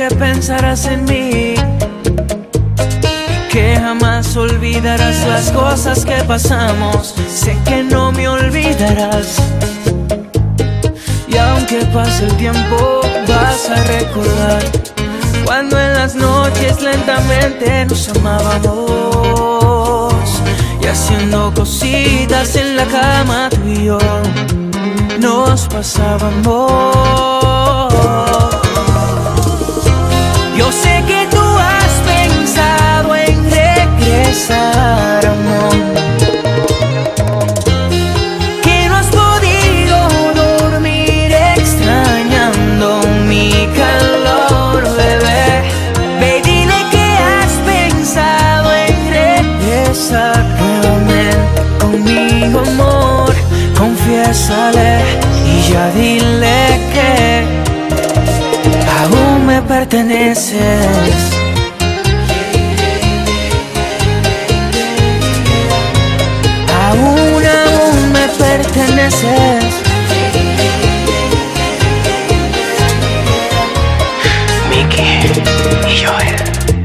que pensarás en mí, que jamás olvidarás las cosas que pasamos. Sé que no me olvidarás, y aunque pase el tiempo vas a recordar cuando en las noches lentamente nos amábamos, y haciendo cositas en la cama tú y yo nos pasábamos. Yo sé que tú has pensado en regresar, amor, que no has podido dormir extrañando mi calor, bebé. Ve, dile que has pensado en regresar nuevamente conmigo, amor. Confiésale y ya dile que aún me perteneces. Aún me perteneces. Miki y Joel.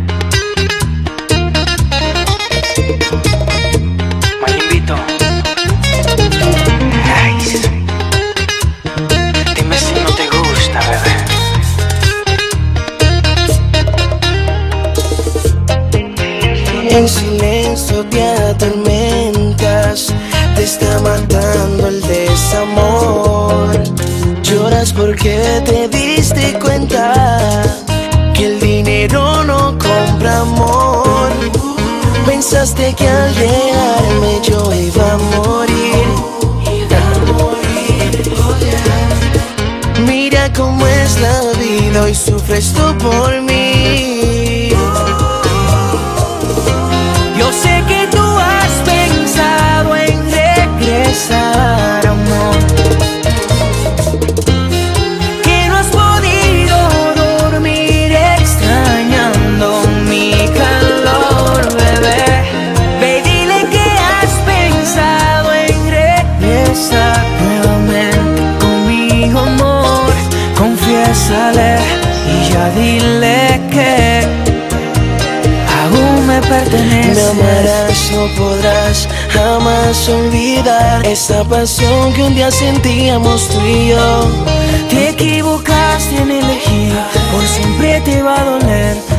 Malimbito. Nice. Dime si no te gusta, bebé. En silencio te atormentas, te está matando el desamor. Lloras porque te diste cuenta que el dinero no compra amor. Pensaste que al dejarme yo iba a morir. Mira cómo es la vida, hoy sufres tú por mí. Yo sé que tú has pensado en regresar, amor, que no has podido dormir extrañando mi calor, bebé. Ve, dile que has pensado en regresar nuevamente conmigo, amor. Confiésale y ya dile que aún me perteneces. Me amarás, no podrás jamás olvidar esa pasión que un día sentíamos tú y yo. Te equivocaste en elegir, por siempre te va a doler